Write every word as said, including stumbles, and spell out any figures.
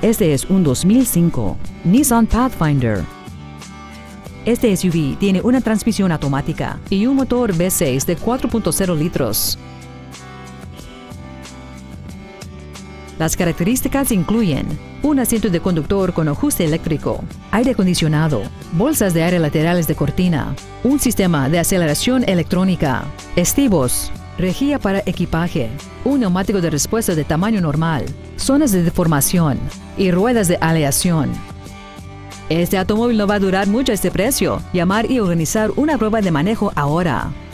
Este es un dos mil cinco Nissan Pathfinder. Este S U V tiene una transmisión automática y un motor V seis de cuatro punto cero litros. Las características incluyen un asiento de conductor con ajuste eléctrico, aire acondicionado, bolsas de aire laterales de cortina, un sistema de aceleración electrónica, estribos, rejilla para equipaje, un neumático de respuesta de tamaño normal, zonas de deformación y ruedas de aleación. Este automóvil no va a durar mucho a este precio. Llamar y organizar una prueba de manejo ahora.